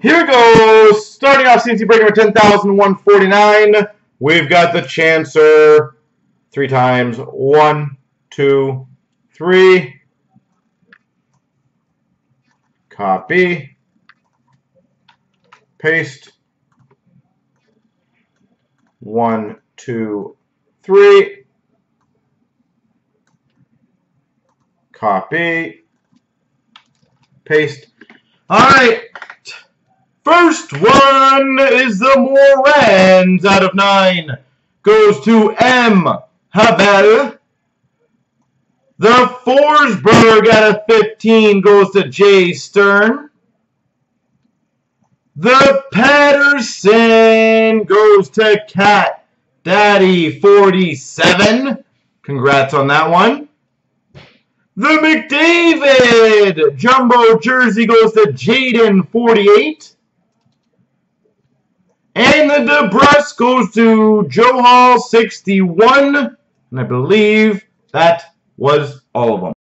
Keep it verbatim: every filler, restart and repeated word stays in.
Here we go. Starting off C N C break number ten thousand one forty-nine. We've got the Chancer three times. One, two, three. Copy. Paste. One, two, three. Copy. Paste. All right. First one is the Morans out of nine. Goes to M. Havel. The Forsberg out of fifteen goes to J. Stern. The Pettersson goes to Cat Daddy forty-seven. Congrats on that one. The McDavid Jumbo Jersey goes to Jaden forty-eight. And the DeBrusque goes to Joe Hall sixty-one. And I believe that was all of them.